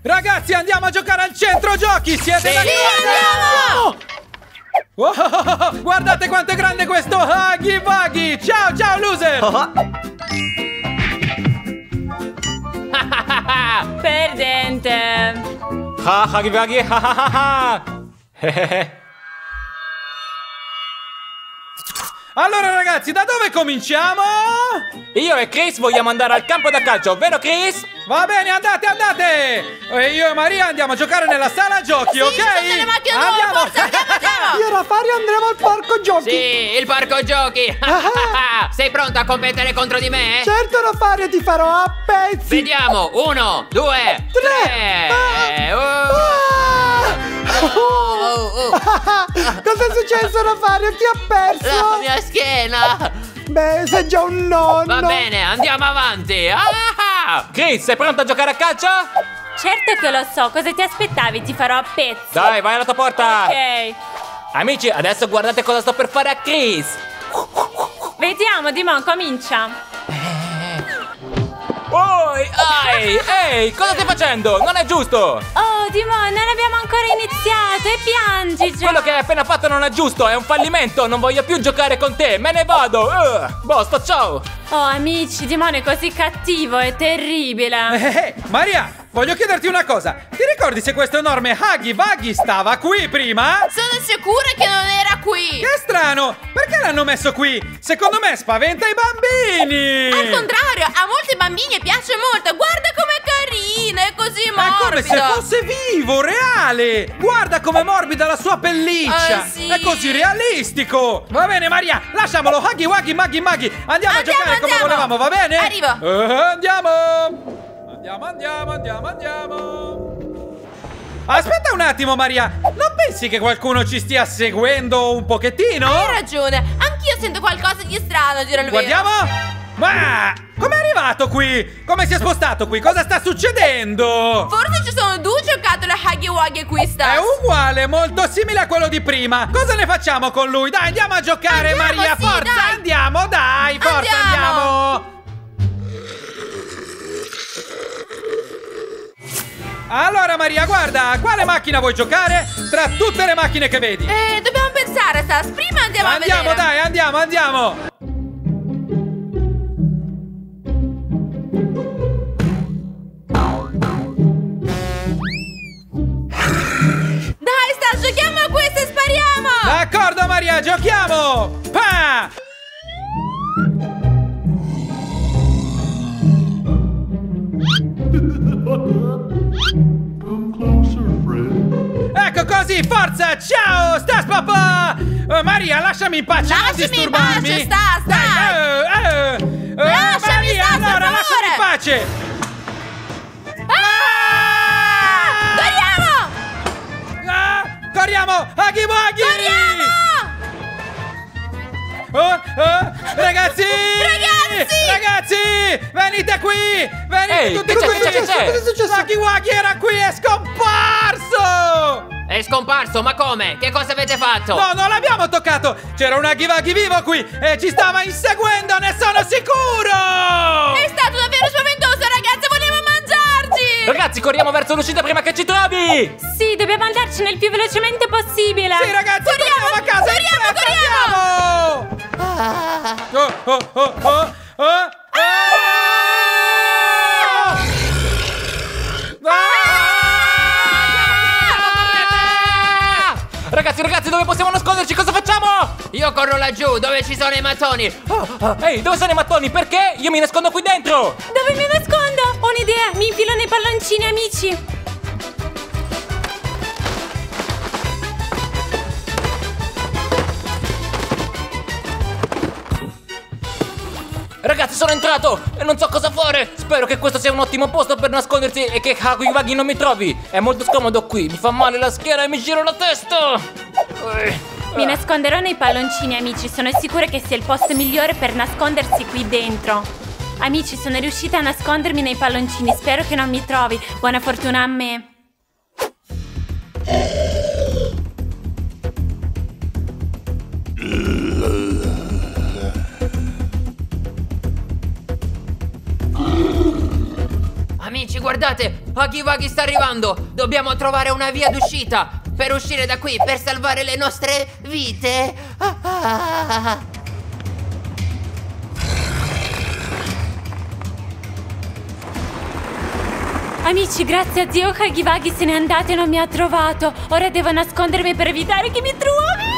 Ragazzi, andiamo a giocare al centro giochi! Siete d'accordo? Andiamo! Oh, guardate quanto è grande questo Huggy Wuggy! Ciao, ciao, loser! Perdente. Huggy Wuggy, Allora, ragazzi, da dove cominciamo? Io e Chris vogliamo andare al campo da calcio, vero Chris? Va bene, andate, andate! E io e Maria andiamo a giocare nella sala giochi, ok? Nelle macchine nuove, forza, andiamo! Io e Rafario andremo al parco giochi. Sì, il parco giochi! Sei pronto a competere contro di me? Certo, Rafario, ti farò a pezzi. Vediamo! 1, 2, 3! Cosa è successo, Rafario? Chi ha perso? La mia schiena! Beh, sei già un nonno. Va bene, andiamo avanti! Chris, sei pronto a giocare a calcio? Certo che lo so, cosa ti aspettavi? Ti farò a pezzi. Dai, vai alla tua porta! Ok. Amici, adesso guardate cosa sto per fare a Chris! Vediamo, Dimon, comincia. Oi, ehi, cosa stai facendo? Non è giusto! Oh, Dimon, non abbiamo ancora iniziato e piangi già. Quello che hai appena fatto non è giusto, è un fallimento, non voglio più giocare con te, me ne vado! Basta, ciao! Oh, amici, Dimon è così cattivo, è terribile. Maria, voglio chiederti una cosa. Ti ricordi se questo enorme Huggy Wuggy stava qui prima? Sono sicura che non era qui. Che strano! Perché l'hanno messo qui? Secondo me spaventa i bambini! Al contrario, a molti bambini piace molto. Guarda com'è carino, è così morbido. È come se fosse vivo, reale! Guarda com'è morbida la sua pelliccia! Sì. È così realistico! Va bene, Maria, lasciamolo Huggy Wuggy Muggy Muggy! Andiamo a giocare come volevamo, va bene? Arrivo. Andiamo! Andiamo! Aspetta un attimo, Maria! Non pensi che qualcuno ci stia seguendo un pochettino? Hai ragione, anch'io sento qualcosa di strano, a dire il vero. Guardiamo! Ma com'è arrivato qui? Come si è spostato qui? Cosa sta succedendo? Forse ci sono due giocattoli Huggy Wuggy qui È uguale, molto simile a quello di prima. Cosa ne facciamo con lui? Dai, andiamo a giocare, Andiamo, Maria, sì, forza, dai. andiamo, dai, forza, andiamo. Allora, Maria, guarda, quale macchina vuoi giocare? Tra tutte le macchine che vedi. Dobbiamo pensare, Stas. Prima andiamo a vedere. Andiamo, dai, andiamo. Dai, Stas, giochiamo a questo e spariamo. D'accordo, Maria, giochiamo. Pa! Ecco così, forza, ciao, Stas papà! Maria, lasciami in pace, non disturbarmi! in pace, Stas, dai! Lasciami, Maria, Stas, per allora, lasciami in favore! pace! Corriamo! Huggy Wuggy! Ragazzi! Ragazzi! Venite qui! Venite Ehi, tutti che c'è, qui! che c'è, che c'è? Cosa è successo? Huggy Wuggy era qui, è scomparso! È scomparso, ma come? Che cosa avete fatto? No, non l'abbiamo toccato! C'era un Huggy Wuggy vivo qui e ci stava inseguendo, ne sono sicuro! È stato davvero spaventoso, ragazzi, voleva mangiarci! Ragazzi, corriamo verso l'uscita prima che ci trovi! Sì, dobbiamo andarcene il più velocemente possibile. Sì, ragazzi, corriamo a casa! Corriamo! Ragazzi, dove possiamo nasconderci? Cosa facciamo? Io corro laggiù, dove ci sono i mattoni. Ehi, dove sono i mattoni? Perché? Io mi nascondo qui dentro! Dove mi nascondo? Ho un'idea, mi infilo nei palloncini, amici. Ragazzi, sono entrato e non so cosa fare. Spero che questo sia un ottimo posto per nascondersi e che Huggy Wuggy non mi trovi. È molto scomodo qui, mi fa male la schiena e mi giro la testa. Mi nasconderò nei palloncini, amici. Sono sicura che sia il posto migliore per nascondersi qui dentro. Amici, sono riuscita a nascondermi nei palloncini. Spero che non mi trovi. Buona fortuna a me. Amici, guardate, Huggy Wuggy sta arrivando. Dobbiamo trovare una via d'uscita per uscire da qui, per salvare le nostre vite. Amici, grazie a Dio Huggy Wuggy se n'è andato e non mi ha trovato. Ora devo nascondermi per evitare che mi trovi.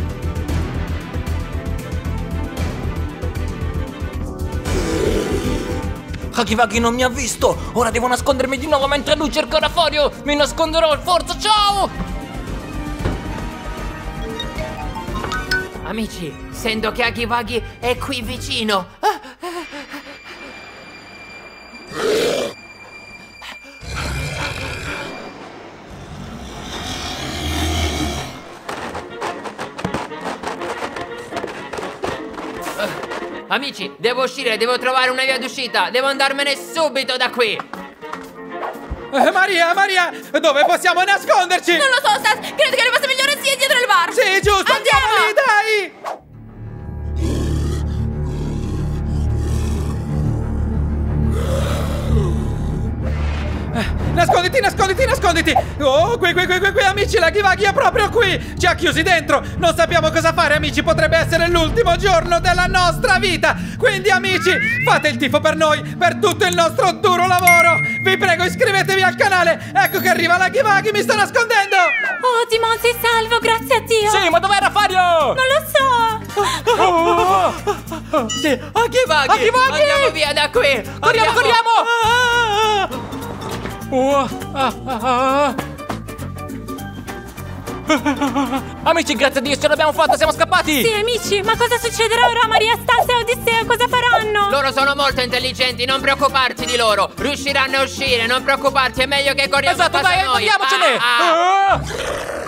Huggy Wuggy non mi ha visto. Ora devo nascondermi di nuovo mentre lui cerca Rafario. Mi nasconderò, forza, ciao! Amici, sento che Huggy Wuggy è qui vicino. Amici, devo uscire, devo trovare una via d'uscita. Devo andarmene subito da qui. Maria, dove possiamo nasconderci? Non lo so, Stas. Credo che il posto migliore sia dietro il bar. Sì, giusto, andiamo lì, dai! Nasconditi! Oh, qui, amici, la Huggy Wuggy è proprio qui! Ci ha chiusi dentro! Non sappiamo cosa fare, amici! Potrebbe essere l'ultimo giorno della nostra vita! Quindi, amici, fate il tifo per noi, per tutto il nostro duro lavoro! Vi prego, iscrivetevi al canale! Ecco che arriva la Huggy Wuggy, mi sto nascondendo! Oh, Timon, sei salvo, grazie a Dio! Sì, ma dov'è Rafario? Non lo so! Sì, Huggy Wuggy! Andiamo via da qui! Corriamo! Amici, grazie a Dio, ce l'abbiamo fatta, siamo scappati! Sì, amici, ma cosa succederà ora a Maria, Stas e Odissea? Cosa faranno? Loro sono molto intelligenti, non preoccuparti di loro. Riusciranno a uscire, non preoccuparti, è meglio che corriamo a Esatto, casa dai, noi. andiamocene!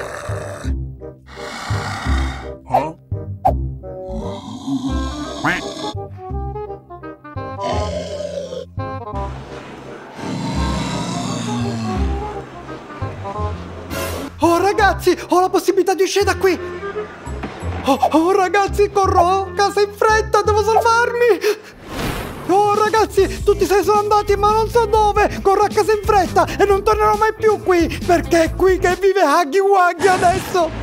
Oh ragazzi, ho la possibilità di uscire da qui. Oh ragazzi, corro a casa in fretta, devo salvarmi. Oh ragazzi, tutti se ne sono andati ma non so dove. Corro a casa in fretta e non tornerò mai più qui, perché è qui che vive Huggy Wuggy adesso.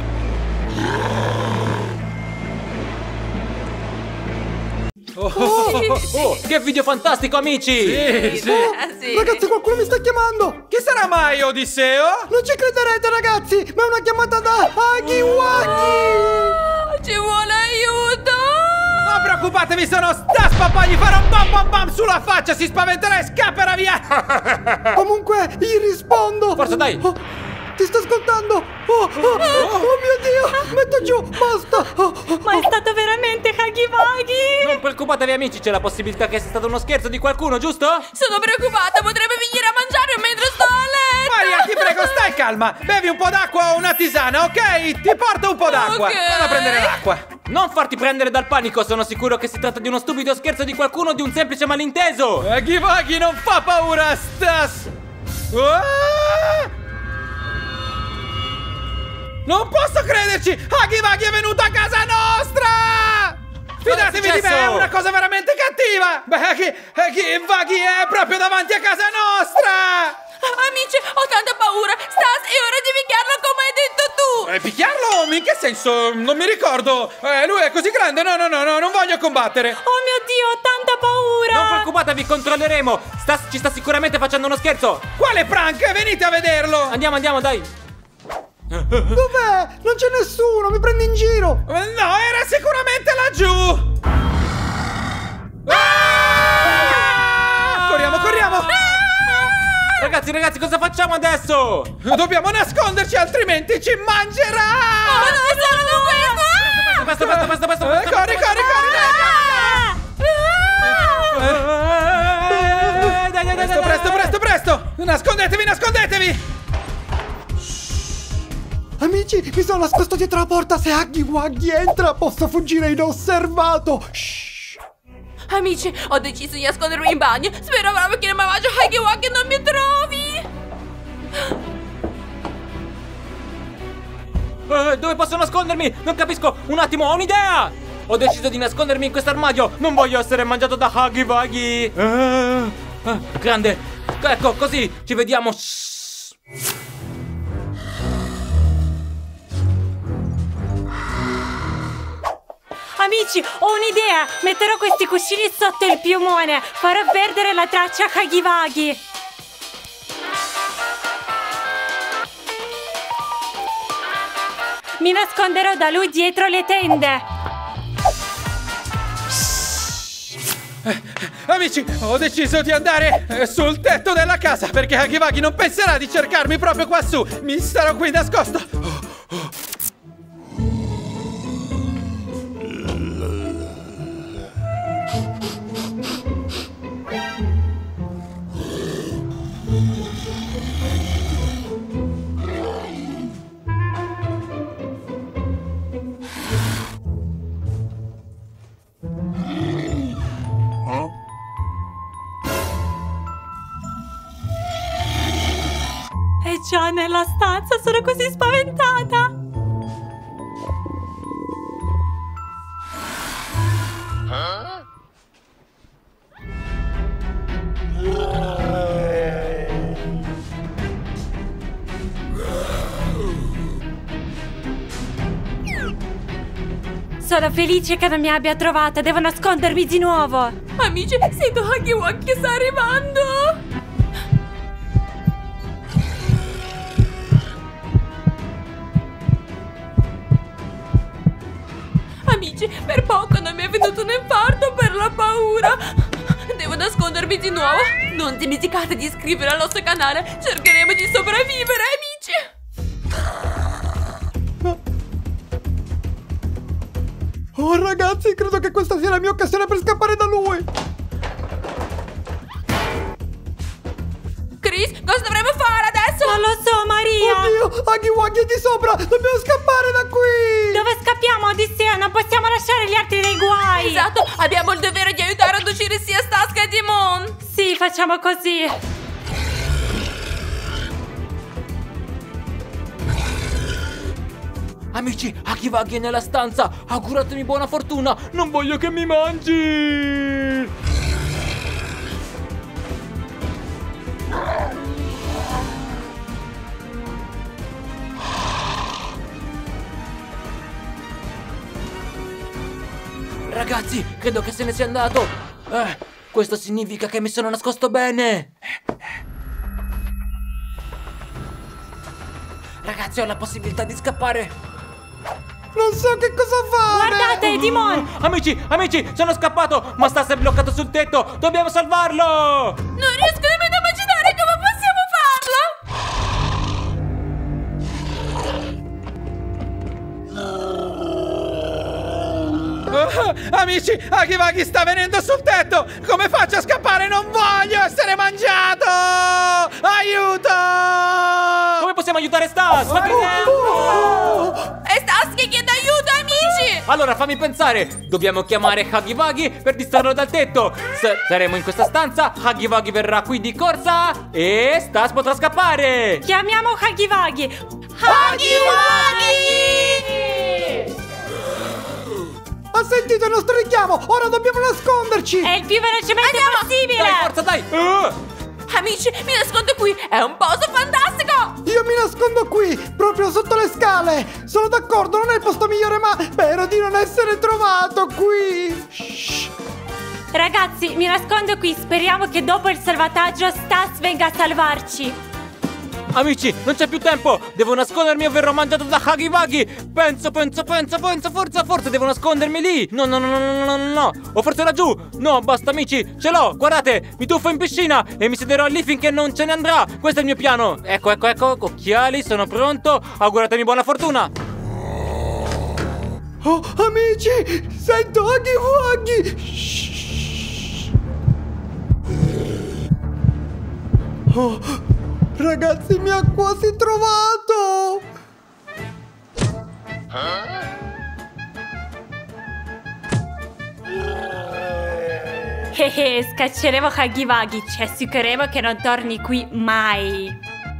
Che video fantastico, amici! Sì. Ragazzi, qualcuno mi sta chiamando. Chi sarà mai, Odisseo? Non ci crederete ragazzi, ma è una chiamata da Huggy Wuggy. Ci vuole aiuto! Non preoccupatevi, sono Stas, papà, gli farò un bam bam sulla faccia, si spaventerà e scapperà via! Comunque, gli rispondo. Forza, dai! Ti sto ascoltando. Oh mio Dio, metto giù, basta. Ma è stato veramente Huggy Wuggy! Non preoccupatevi, amici, c'è la possibilità che sia stato uno scherzo di qualcuno, giusto? Sono preoccupata, potrebbe venire a mangiare mentre sto a letto! Maria, ti prego, stai calma! Bevi un po' d'acqua o una tisana, ok? Ti porto un po' d'acqua! Ok. Vado a prendere l'acqua! Non farti prendere dal panico, sono sicuro che si tratta di uno stupido scherzo di qualcuno o di un semplice malinteso! Huggy Wuggy non fa paura, Stas! Non posso crederci! Huggy Wuggy è venuto a casa nostra! Fidatevi di me, è una cosa veramente cattiva! Beh, Huggy Wuggy è proprio davanti a casa nostra! Amici, ho tanta paura! Stas, è ora di picchiarlo come hai detto tu! Picchiarlo? In che senso? Non mi ricordo! Lui è così grande! No, non voglio combattere! Oh mio Dio, ho tanta paura! Non preoccupatevi, controlleremo! Stas ci sta sicuramente facendo uno scherzo! Quale prank? Venite a vederlo! Andiamo, dai! Dov'è? Non c'è nessuno, mi prendi in giro. No, era sicuramente laggiù! Corriamo! Ragazzi, cosa facciamo adesso? Dobbiamo nasconderci, altrimenti ci mangerà! Ma dove sono Presto! Corri! Presto! Nascondetevi! Amici, mi sono nascosto dietro la porta. Se Huggy Wuggy entra, posso fuggire inosservato. Shh. Amici, ho deciso di nascondermi in bagno. Spero proprio che il malvagio Huggy Wuggy non mi trovi. Dove posso nascondermi? Non capisco. Un attimo, ho un'idea. Ho deciso di nascondermi in questo armadio. Non voglio essere mangiato da Huggy Wuggy. Grande. ecco, così ci vediamo. Amici, ho un'idea! Metterò questi cuscini sotto il piumone. Farò perdere la traccia a Huggy Wuggy. Mi nasconderò da lui dietro le tende. Amici, ho deciso di andare sul tetto della casa perché Huggy Wuggy non penserà di cercarmi proprio qua su. Mi starò qui nascosto. È già nella stanza, sono così spaventata. Sono felice che non mi abbia trovata, devo nascondermi di nuovo. Amici, sento Huggy Wuggy che sta arrivando. Amici, per poco non mi è venuto un infarto per la paura. Devo nascondermi di nuovo. Non dimenticate di iscrivervi al nostro canale. Cercheremo di sopravvivere, amici. Oh ragazzi, credo che questa sia la mia occasione per scappare da lui. Chris, cosa dovremmo fare adesso? Non lo so, Maria. Oddio, Huggy Wuggy è di sopra. Dobbiamo scappare da qui. Dove scappiamo, Odissea? Non possiamo lasciare gli altri nei guai. Esatto, abbiamo il dovere di aiutare ad uscire sia Stas che Timon. Sì, facciamo così. Amici, Huggy Wuggy è nella stanza. Auguratemi buona fortuna. Non voglio che mi mangi. Ragazzi, credo che se ne sia andato. Questo significa che mi sono nascosto bene. Ragazzi, ho la possibilità di scappare. Non so che cosa fare. Guardate, Timon. Amici, sono scappato. Ma Stas è bloccato sul tetto. Dobbiamo salvarlo. Non riesco nemmeno a immaginare come possiamo farlo. Amici, Huggy Wuggy sta venendo sul tetto. Come faccio a scappare? Non voglio essere mangiato. Aiuto! Come possiamo aiutare Stas? Ma che È Stas che chiede aiuto, amici. Allora fammi pensare. Dobbiamo chiamare Huggy Wuggy per distrarlo dal tetto. Saremo in questa stanza. Huggy Wuggy verrà qui di corsa e Stas potrà scappare. Chiamiamo Huggy Wuggy. Huggy Wuggy! Ha sentito il nostro richiamo. Ora dobbiamo nasconderci. È il più velocemente possibile. Dai, forza, dai. Amici, mi nascondo qui. È un posto fantastico. Io mi nascondo qui, proprio sotto le scale. Sono d'accordo, non è il posto migliore, ma spero di non essere trovato qui. Shh. Ragazzi, mi nascondo qui. Speriamo che dopo il salvataggio Stas venga a salvarci. Amici, non c'è più tempo. Devo nascondermi o verrò mangiato da Huggy Wuggy. Penso, forse devo nascondermi lì. No. O forse laggiù. No, basta amici, ce l'ho. Guardate, mi tuffo in piscina e mi siederò lì finché non ce ne andrà. Questo è il mio piano. Ecco, occhiali, sono pronto. Auguratemi buona fortuna. Oh, amici, sento Huggy Wuggy. Shh. Oh, ragazzi, mi ha quasi trovato. Scacceremo Huggy Wuggy. Ci assicureremo che non torni qui mai.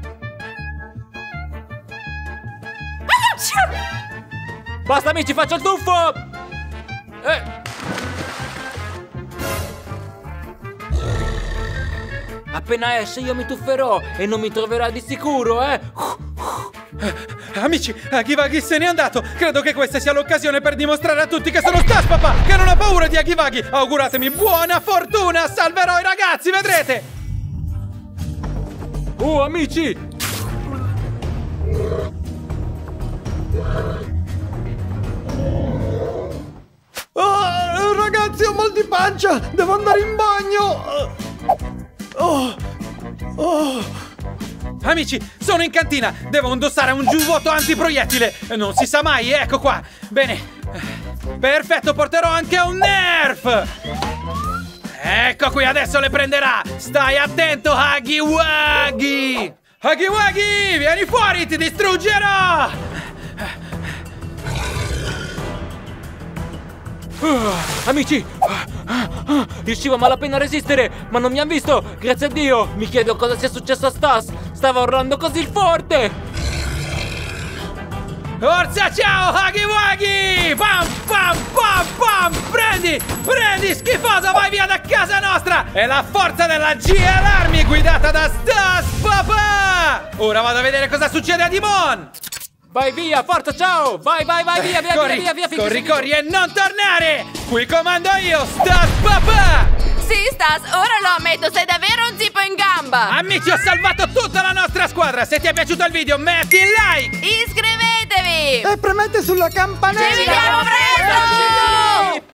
Basta amici, faccio il tuffo. Appena esce io mi tufferò e non mi troverà di sicuro, eh? Amici, Huggy se n'è andato. Credo che questa sia l'occasione per dimostrare a tutti che sono Stas papà, che non ho paura di Huggy. Auguratemi buona fortuna, salverò i ragazzi, vedrete. Oh, amici! Oh, ragazzi, ho mal di pancia! Devo andare in bagno! Amici, sono in cantina. Devo indossare un giubbotto antiproiettile. Non si sa mai, ecco qua. Bene. Perfetto, porterò anche un Nerf. Ecco qui, adesso le prenderà. Stai attento, Huggy Wuggy. Huggy Wuggy, vieni fuori, ti distruggerò. Amici, riuscivo a malapena a resistere, ma non mi hanno visto, grazie a Dio. Mi chiedo cosa sia successo a Stas. Stava urlando così forte. Forza, ciao, Huggy Wuggy! Pam, pam, pam, pam! Prendi, schifoso, vai via da casa nostra! È la forza della GL Army guidata da Stas papà! Ora vado a vedere cosa succede a Dimon! Vai via, forza, ciao! Vai, via, Corri e non tornare! Qui comando io, Stas papà! Sì, Stas, ora lo ammetto, sei davvero un tipo in gamba. Amici, ho salvato tutta la nostra squadra! Se ti è piaciuto il video, metti il like! Iscrivetevi! E premete sulla campanella! Ci vediamo presto!